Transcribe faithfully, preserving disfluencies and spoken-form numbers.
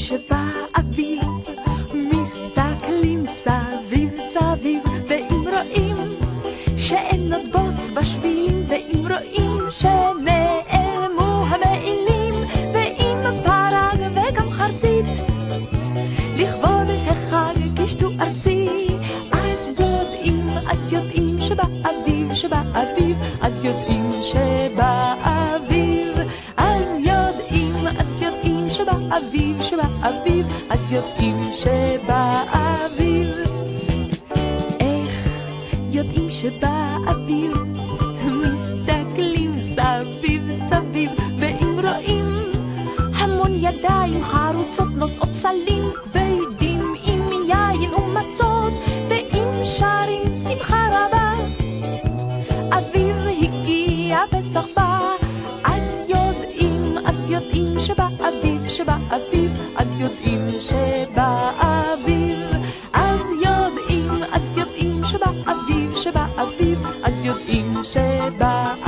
שבאביב מסתכלים סביב סביב, ואם רואים שאין עוד בוץ בשבילים, ואם רואים שנעלמו המעילים, ואם פרג וגם חרצית לכבוד החג קישטו ארצי, אז יודעים, אז יודעים שבאביב, שבאביב, אז יודעים שבאביב, אז יודעים, אז יודעים שבאביב, שבאביב, אז יודעים שבאביב. איך יודעים שבאביב מסתכלים סביב סביב, ואם רואים המון ידיים חרוצות נושאות סלים כבדים עם יין ומצות, ואם שרים שמחה רבה אביב הגיע בסחבה, אז יודעים, אז יודעים שבאביב, שבאביב, אז יודעים שבאביב, אז יודעים, אז יודעים שבאביב, שבאביב, אז יודעים שבאביב.